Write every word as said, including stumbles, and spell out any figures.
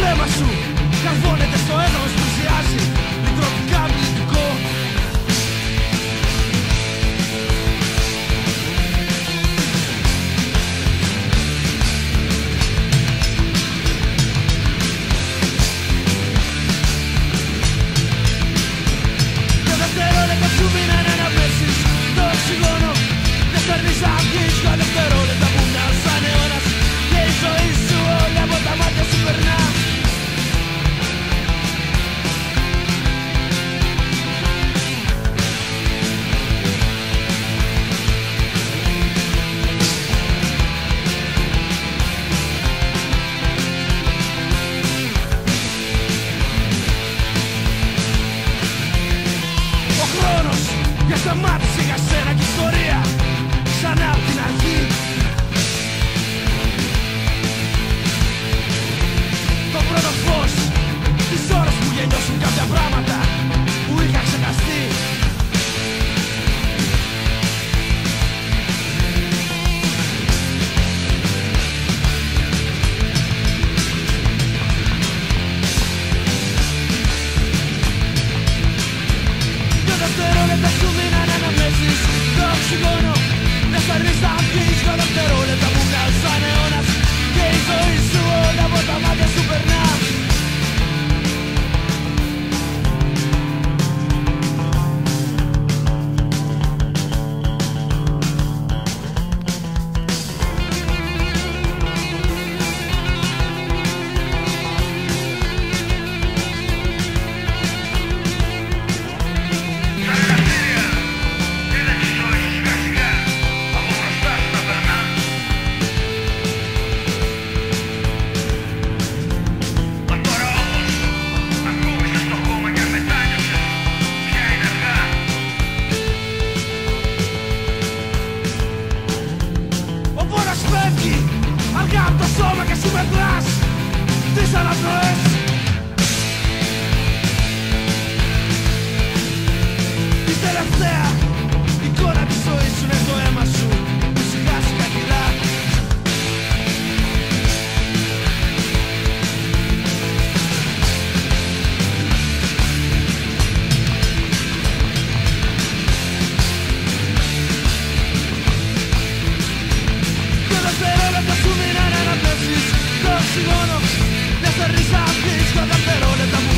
αίμα σου καρβώνεται στο έδαφος, πλησιάζει μικροπικά πληθυντικό. Τα δευτερόλεπτα σου μείνανε να πέσεις στο οξυγόνο. Δεν στερνείς να βγεις τα δευτερόλεπτα που μοιάζουν σαν αιώνας. Και η ζωή σου όλη από τα μάτια σου περνά. Ο χρόνος για σταμάτησε για σένα και ιστορία ξανά απ' την αρχή. Το πρώτο φως της ώρας που γεννιώσουν κάποια πράγματα που είχα ξεχαστεί. Δυο δευτερόλεπτα σου μείνανε να πέσεις στο οξυγόνο. Δεν στερνείς να βγεις δυο δευτερόλεπτα που μοιάζουν σαν αιώνας. Και η ζωή σου όλη από τα μάτια σου περνά. Ο πόνος φεύγει αργά από το σώμα και σου μετράς τις αναπνοές. Η τελευταία εικόνα της ζωής σου είναι το αίμα σου που σιγά σιγά κυλά. Δυο δευτερόλεπτα σου μείνανε να πέσεις στο οξυγόνο. Δεν στερνείς να βγεις δυο δευτερόλεπτα που